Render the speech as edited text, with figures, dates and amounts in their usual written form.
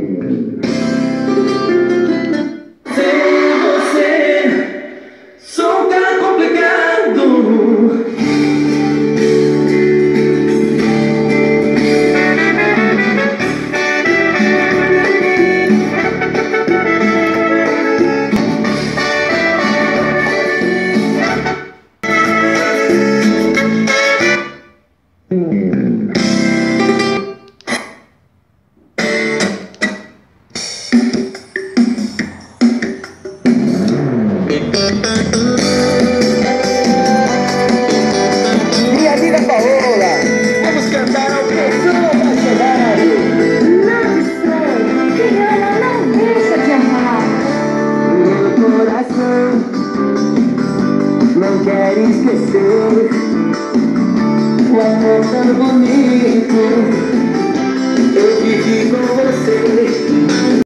Sem você, sou um cara complicado. Minha amiga Paola, vamos cantar ao pessoal da cidade. Love Song, quem ama não deixa de amar. Meu coração não quer esquecer o amor tão bonito. Eu vivi com você